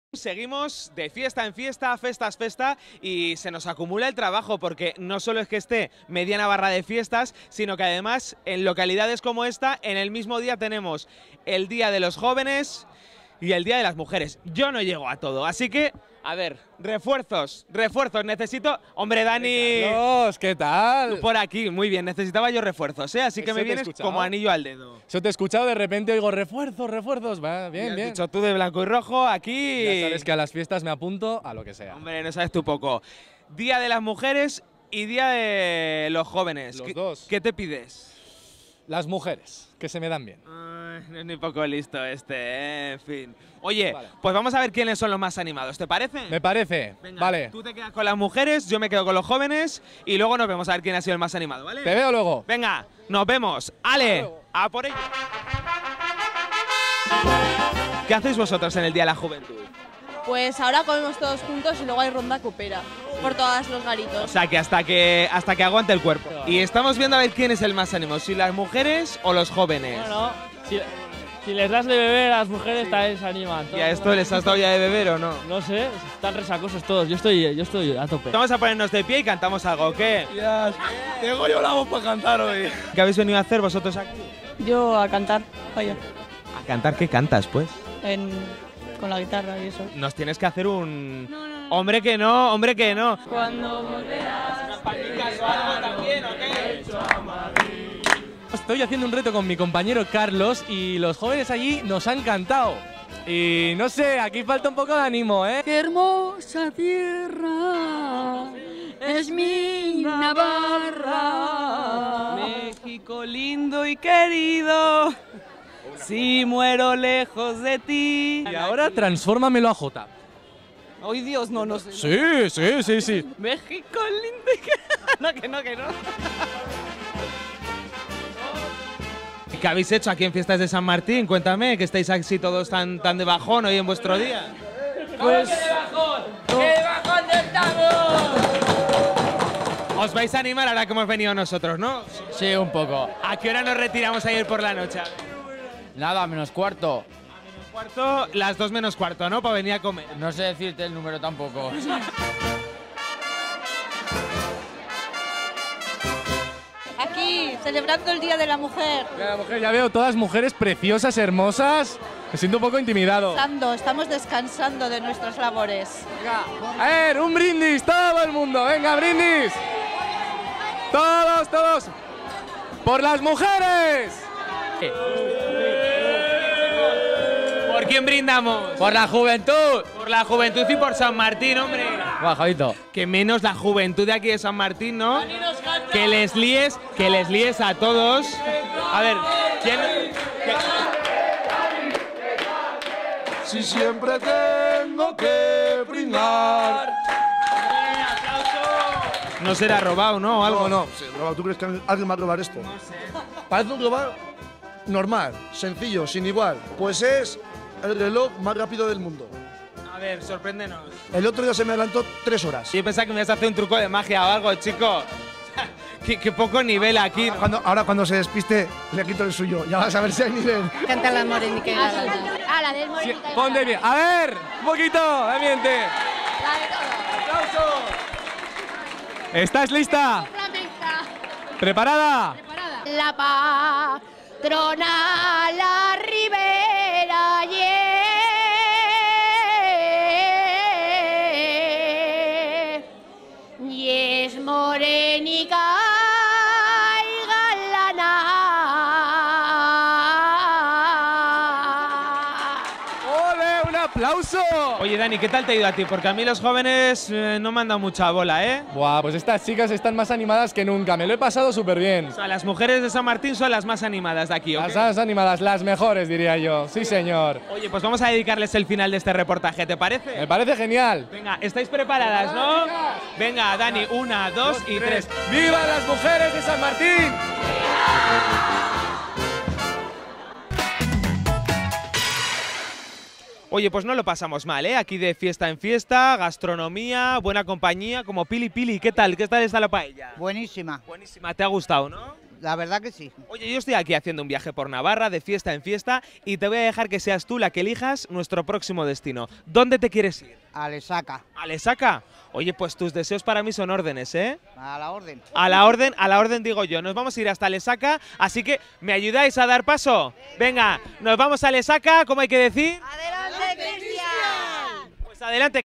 Seguimos de fiesta en fiesta, festas, festa, y se nos acumula el trabajo porque no solo es que esté Mediana Barra de fiestas, sino que además en localidades como esta, en el mismo día tenemos el Día de los Jóvenes y el Día de las Mujeres. Yo no llego a todo, así que, a ver, refuerzos, necesito… Hombre, Dani… Carlos, ¿qué tal? Por aquí, muy bien, necesitaba yo refuerzos, ¿eh? Así que me vienes como anillo al dedo. Yo te he escuchado, de repente oigo refuerzos, va, bien, bien. Has dicho tú de blanco y rojo, aquí… Ya sabes que a las fiestas me apunto a lo que sea. Hombre, no sabes tú poco. Día de las Mujeres y Día de los Jóvenes. Los dos. ¿Qué te pides? Las mujeres, que se me dan bien. Ay, no es ni poco listo en fin. Oye, Vale. pues vamos a ver quiénes son los más animados, ¿te parece? Me parece, Venga, vale. tú te quedas con las mujeres, yo me quedo con los jóvenes y luego nos vemos a ver quién ha sido el más animado, ¿vale? Te veo luego. Venga, nos vemos. ¡Ale! ¡A por ello! ¿Qué hacéis vosotros en el Día de la Juventud? Pues ahora comemos todos juntos y luego hay ronda copera por todos los garitos. O sea, que hasta que aguante el cuerpo. Y estamos viendo a ver quién es el más animado, si las mujeres o los jóvenes. Bueno, si les das de beber a las mujeres también se animan. ¿Y a esto les has dado ya de beber o no? No sé, están resacosos todos. Yo estoy a tope. Vamos a ponernos de pie y cantamos algo, ¿qué? Tengo yo la voz para cantar hoy. ¿Qué habéis venido a hacer vosotros aquí? Yo a cantar, vaya, ¿A cantar qué cantas, pues? con la guitarra y eso. Nos tienes que hacer un… ¡Hombre que no, hombre que no! Cuando volverás. ¿Unas palmitas o algo también o qué? Estoy haciendo un reto con mi compañero Carlos y los jóvenes allí nos han cantado. Y no sé, aquí falta un poco de ánimo, ¿eh? Qué hermosa tierra es mi Navarra. México lindo y querido, si muero lejos de ti. Y ahora transfórmamelo a Jota. ¡Ay, Dios, no sé! Sí. México lindo y que no. ¿Qué habéis hecho aquí en Fiestas de San Martín? Cuéntame, que estáis así todos tan de bajón hoy en vuestro día. Pues Os vais a animar ahora que hemos venido nosotros, ¿no? sí, un poco. ¿A qué hora nos retiramos ayer por la noche? Nada, menos cuarto. Cuarto, las 2 menos cuarto, ¿no? Para venir a comer. No sé decirte el número tampoco. Aquí, celebrando el Día de la Mujer. Mira, mujer, ya veo todas mujeres preciosas, hermosas. Me siento un poco intimidado. Estamos descansando de nuestras labores. A ver, un brindis, todo el mundo. Venga, brindis. Todos. ¡Por las mujeres! ¿Por quién brindamos? ¡Por la juventud! Por la juventud y por San Martín, hombre. Bajadito. Que menos la juventud de aquí de San Martín, ¿no? Que les líes a todos. A ver, ¿quién? Si siempre tengo que brindar. No será robado, ¿no? O algo. No, sí, robado. ¿Tú crees que alguien va a robar esto? No sé. Parece un robar normal, sencillo, sin igual. Pues es el reloj más rápido del mundo. A ver, sorpréndenos. El otro día se me adelantó 3 horas. Yo pensaba que me ibas a hacer un truco de magia o algo, chico. Qué poco nivel aquí. Ahora cuando se despiste, le quito el suyo. Ya vas a ver si hay nivel. Canta la morenica. La del morenita. Ponte bien. A ver, un poquito, ambiente. ¡Aplausos! ¿Estás lista? ¿Preparada? La patrona, la ribera, y es morenica y galana. ¡Ole, un aplauso! Oye, Dani, ¿qué tal te ha ido a ti? Porque a mí los jóvenes no me han dado mucha bola, ¿eh? Buah, pues estas chicas están más animadas que nunca. Me lo he pasado súper bien. O sea, las mujeres de San Martín son las más animadas de aquí, ¿ok? Las más animadas, las mejores, diría yo. Sí, señor. Oye, pues vamos a dedicarles el final de este reportaje, ¿te parece? Me parece genial. Venga, ¿estáis preparadas, no? Venga, Dani, 1, 2 y 3. ¡Viva las mujeres de San Martín! Oye, pues no lo pasamos mal, ¿eh? Aquí de fiesta en fiesta, gastronomía, buena compañía, como Pili Pili. ¿Qué tal? ¿Qué tal está la paella? Buenísima. Buenísima, ¿te ha gustado, no? la verdad que sí. Oye, yo estoy aquí haciendo un viaje por Navarra, de fiesta en fiesta, y te voy a dejar que seas tú la que elijas nuestro próximo destino. ¿Dónde te quieres ir? A Lesaca, ¿A Lesaca? Oye, pues tus deseos para mí son órdenes, ¿eh? a la orden. A la orden digo yo. Nos vamos a ir hasta Lesaca, así que ¿me ayudáis a dar paso? Venga, nos vamos a Lesaca, ¿cómo hay que decir? ¡Adelante, Cristian! Pues adelante.